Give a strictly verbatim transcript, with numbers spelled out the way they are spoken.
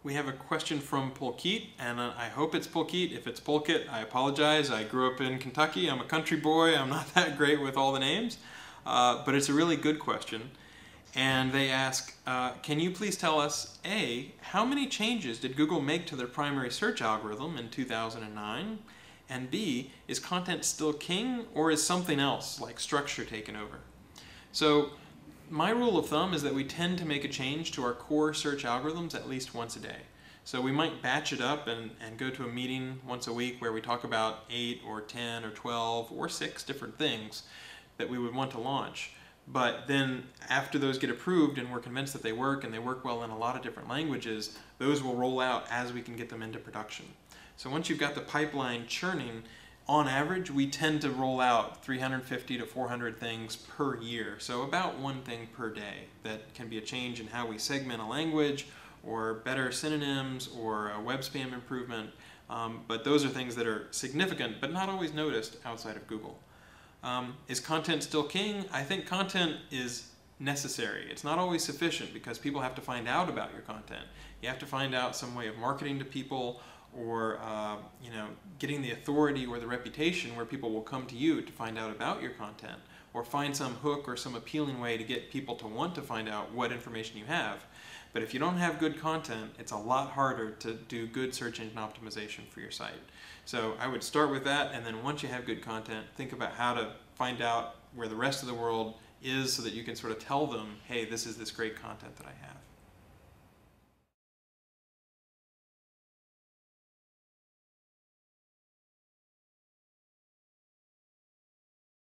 we have a question from Pulkit, and uh, I hope it's Pulkit. If it's Pulkit, I apologize. I grew up in Kentucky. I'm a country boy. I'm not that great with all the names, uh, but it's a really good question. And they ask, uh, can you please tell us, A, how many changes did Google make to their primary search algorithm in two thousand nine? And B, is content still king, or is something else, like structure, taken over? So my rule of thumb is that we tend to make a change to our core search algorithms at least once a day. So we might batch it up and, and go to a meeting once a week where we talk about eight or ten or twelve or six different things that we would want to launch. But then after those get approved and we're convinced that they work and they work well in a lot of different languages, those will roll out as we can get them into production. So once you've got the pipeline churning, on average, we tend to roll out three hundred fifty to four hundred things per year. So about one thing per day that can be a change in how we segment a language, or better synonyms, or a web spam improvement. Um, but those are things that are significant, but not always noticed outside of Google. Um, is content still king? I think content is necessary. It's not always sufficient because people have to find out about your content. You have to find out some way of marketing to people, or uh, you know, getting the authority or the reputation where people will come to you to find out about your content, or find some hook or some appealing way to get people to want to find out what information you have. But if you don't have good content, it's a lot harder to do good search engine optimization for your site. So I would start with that, and then once you have good content, think about how to find out where the rest of the world is so that you can sort of tell them, hey, this is this great content that I have.